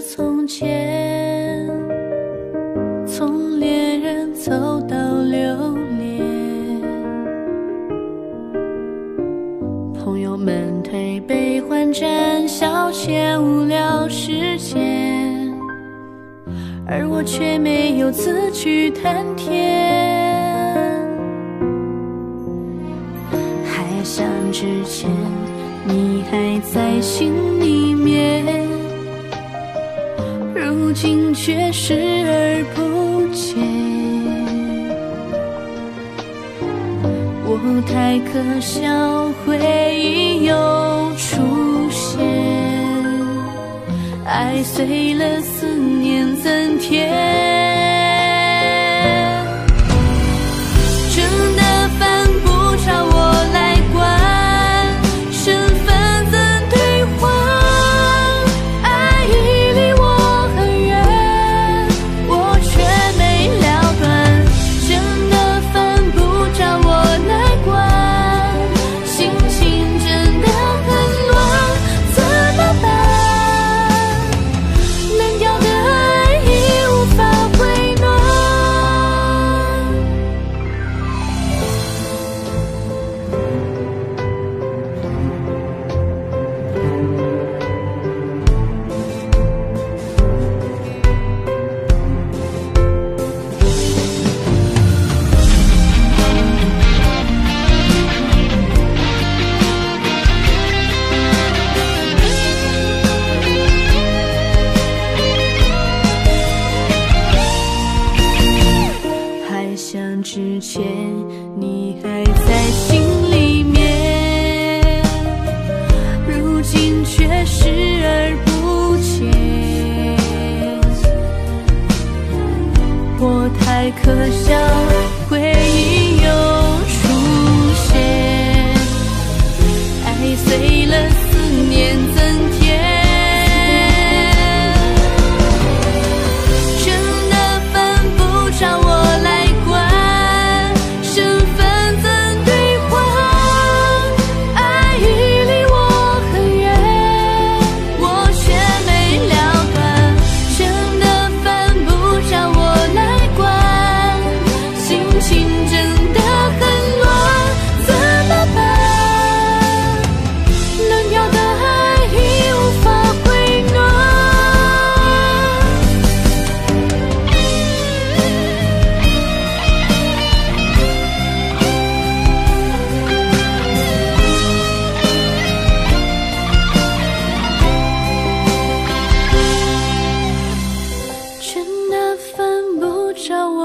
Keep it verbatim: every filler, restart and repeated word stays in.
从前，从恋人走到留恋，朋友们推杯换盏，消遣无聊时间，而我却没有字句谈甜。还想之前你还在心里面，如今却视而不见。我太可笑，回忆又出现，爱碎了，思念增添。蒸的饭不找我来管，身份怎兑换？爱已离我很远，我却没了断。蒸的饭不找我来管，心情真的很乱，怎么办？冷掉的爱已无法回暖。还想之前你还在心里面，如今却视而不见。我太可笑，回忆又出现，爱碎了，思念增添。蒸的饭不找我来管，身份怎兑换？爱已离我很远，我却没了断。蒸的饭不找我来管，心情真的很乱，怎么办？冷掉的爱已无法回暖。蒸的饭不找我